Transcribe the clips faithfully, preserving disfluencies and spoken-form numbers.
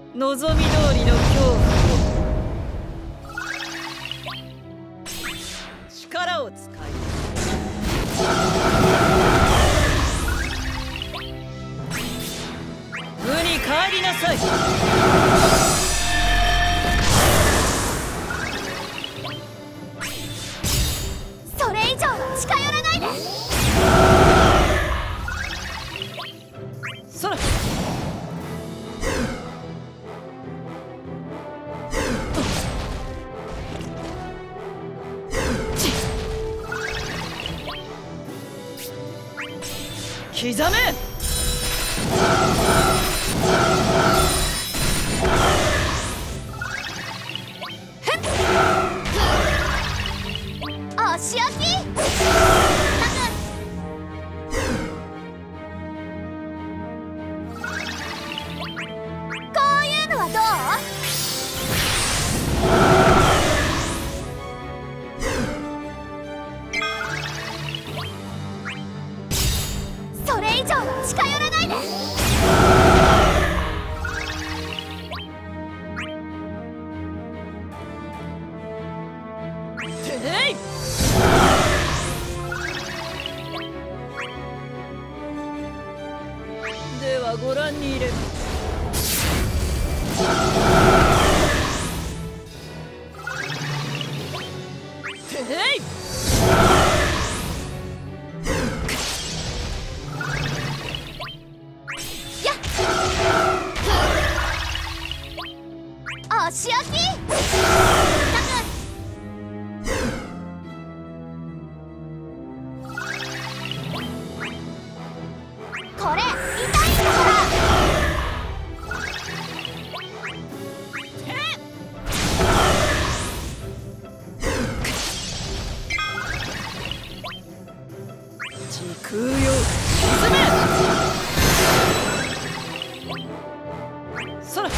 望み通りの恐怖を。力を使い無に帰りなさい。 それ以上は近寄らないで。 そら刻め。 足焼き。こういうのはどう？それ以上は近寄らないで。 えい！ではご覧に入れる。えい！ やっ！足焼き。これ痛いんだから。 時空よ沈め。そら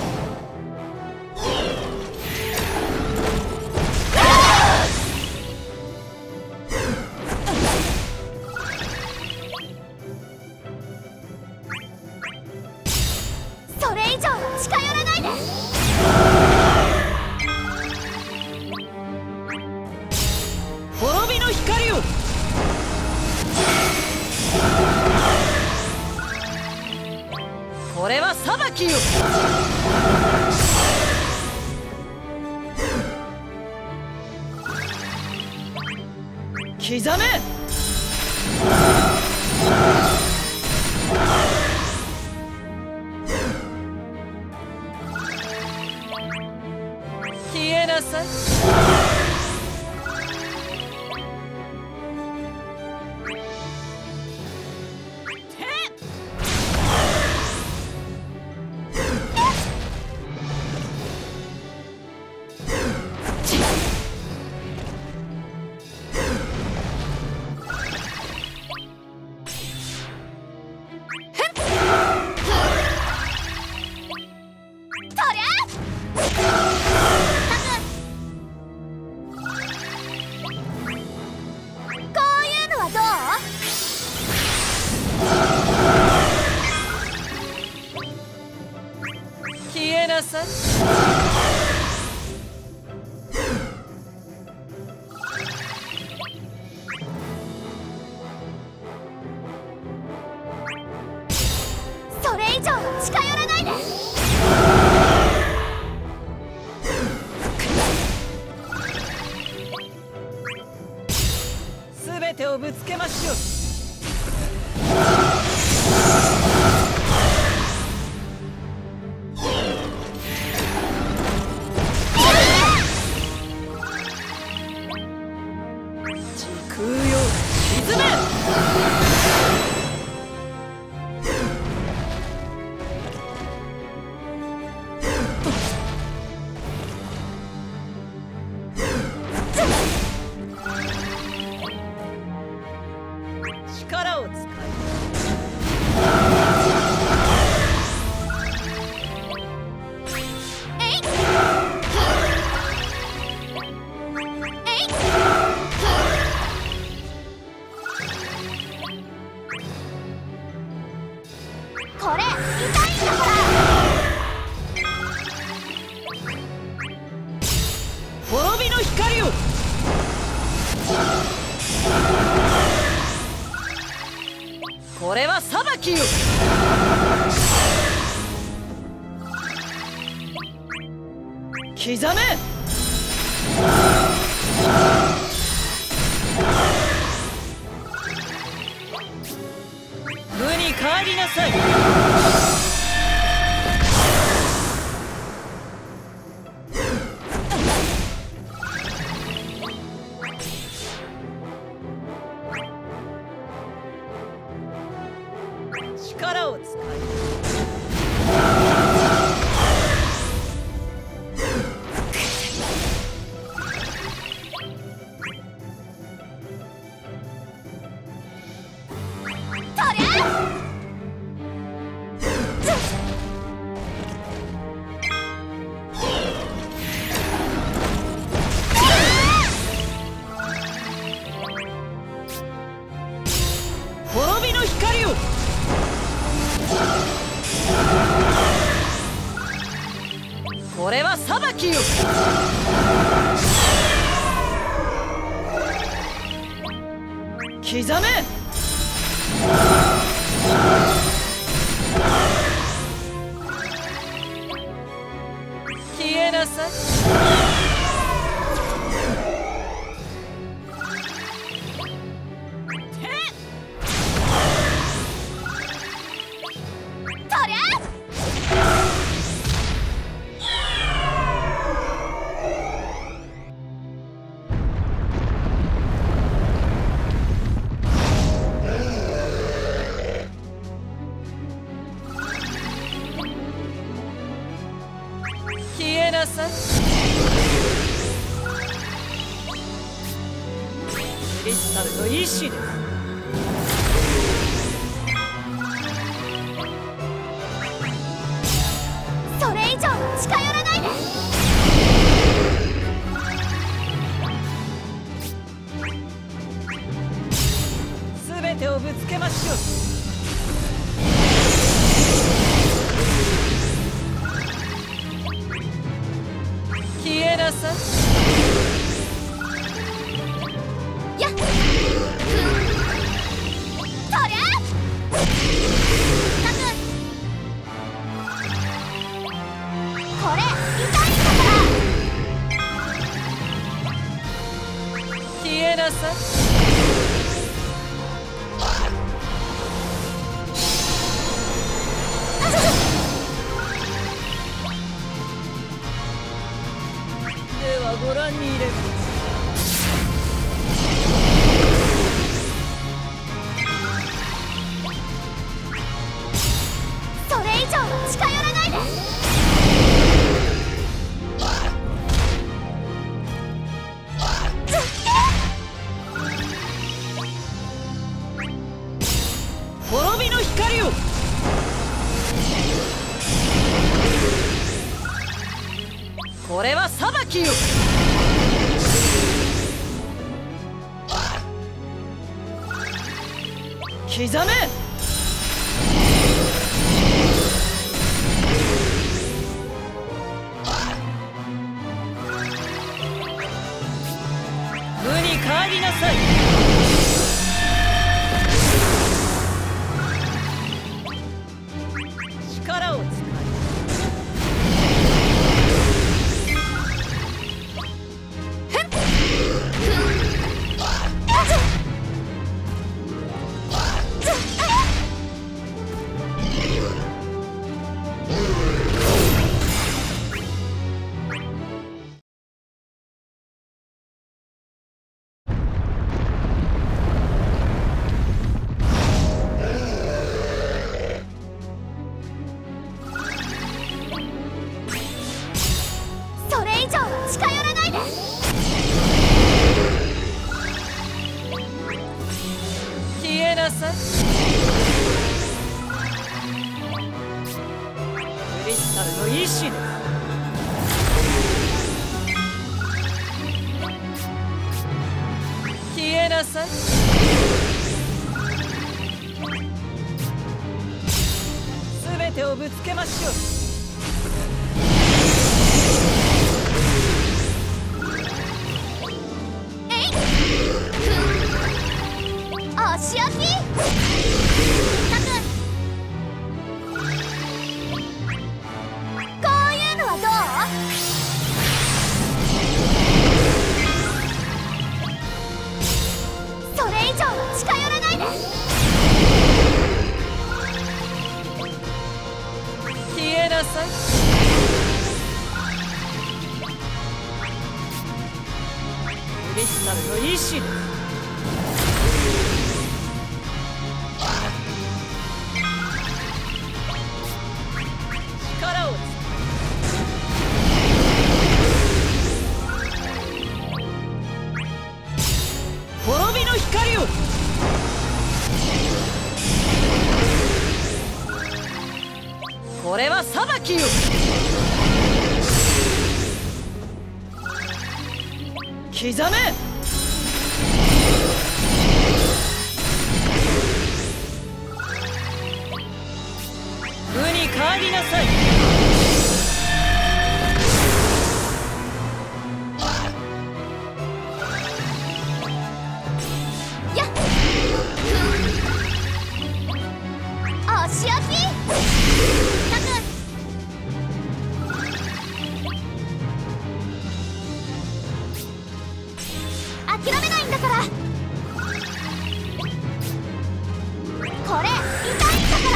それ以上は近寄らないで。 滅びの光を。これは裁きよ。刻め。消えなさい。消えなさい。 それ以上は近寄らないで。 すべてをぶつけましょう。 刻め。無に帰りなさい。力を使い滅びの光を。これは裁きよ。刻め。消えなさい。消えなさい。クリスタルの意志です。 それ以上近寄らないで。 すべてをぶつけましょう。消えなさい。 やっ、ふん、そりゃたくこれ痛いんだから。 消えなさい。ではご覧に入れます。 それ以上近寄らないで。 滅びの光を。これは裁きよ。刻め。無に帰りなさい。力を使いそれ以上近寄らないで。 消えなさい。クリスタルの意志です。消えなさい。すべてをぶつけましょう。 えい、ふん、足置きたくこういうのはどう？ なさい。クリスタルの意志です。力を滅びの光を。これは裁きよ。刻め。無に変わりなさい。 やっ足焼き諦めないんだから。これ痛いんだから。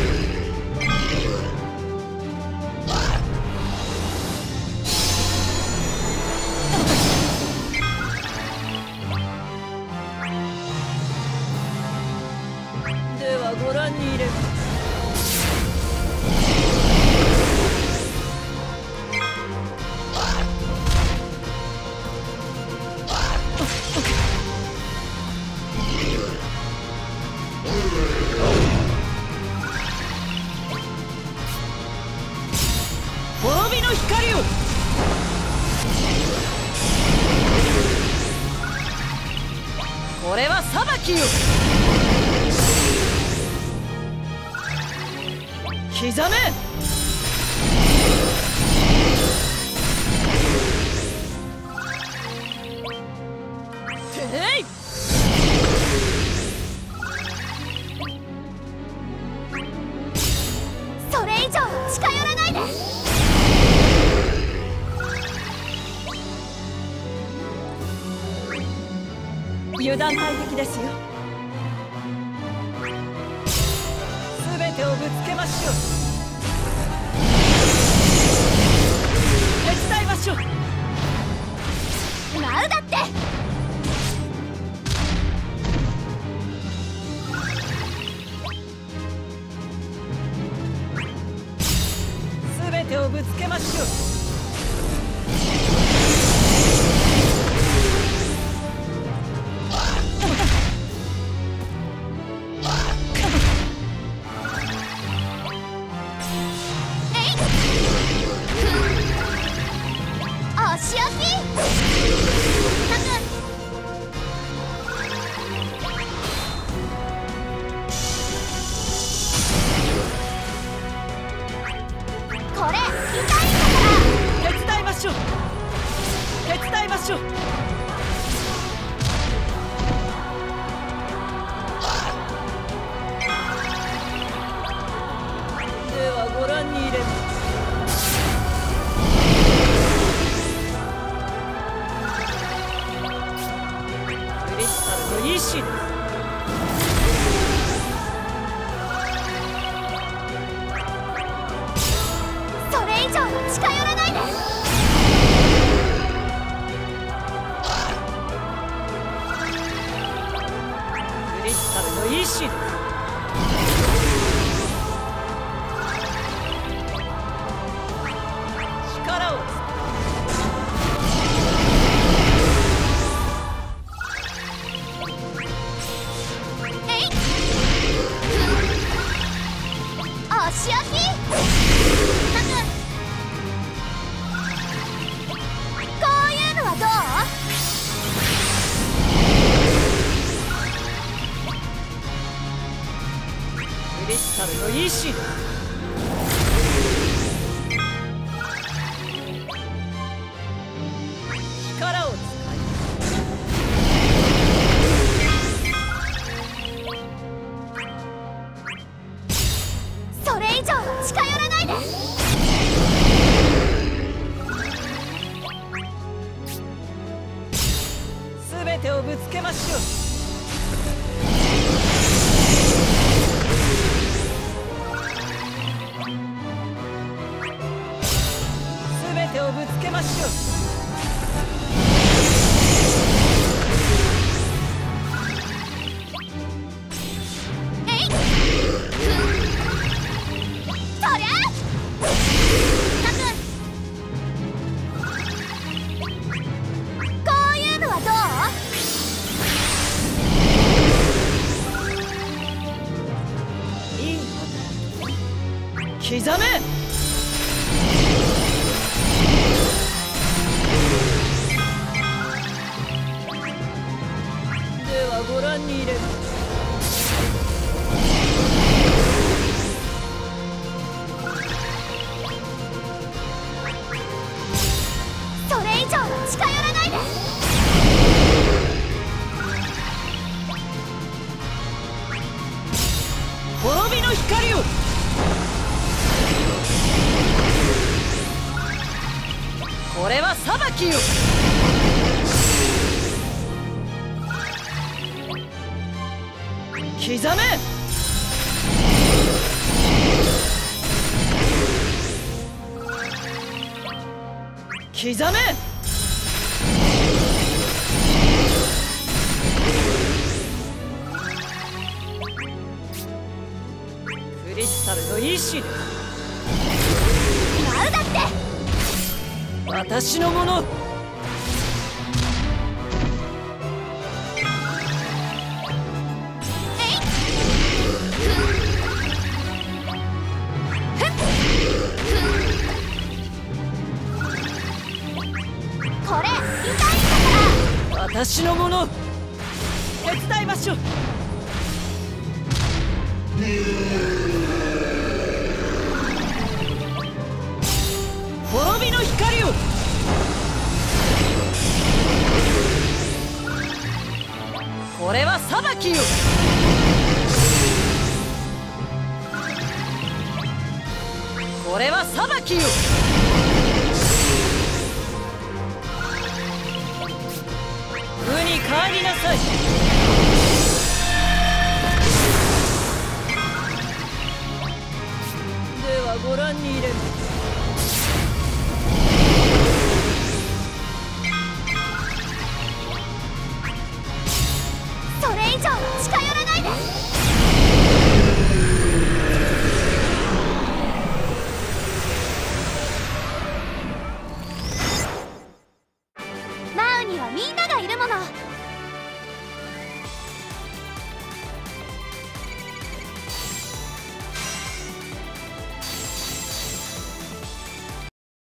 ではご覧に入れます。滅びの光を。これは裁きよ。刻め。てい。 それ以上近寄らないで。 油断大敵ですよ。すべてをぶつけましょう。手伝いましょう。 ナウだって。 すべてをぶつけましょう。 足焼きこれ痛いんだから。 手伝いましょう。手伝いましょう。ではご覧に入れます。クリスタルの意志です。 それ以上近寄らないで。 クリスタルの意志です。力を使う。 えい足焼きこういうのはどう？ クリスタルの意志です。力を使い。 それ以上近寄らないで。 すべてをぶつけましょう。 をぶつけましょう。刻め。ではご覧に入れます。 それ以上は近寄らないで。 滅びの光を。これは裁きよ。刻め。刻め。クリスタルの意志。 なんだって。 私のもの。 これ痛いんだから。 私のもの。手伝いましょう。滅びの光を。これは裁きよ。これは裁きよ。無に帰りなさい。ではご覧に入れます。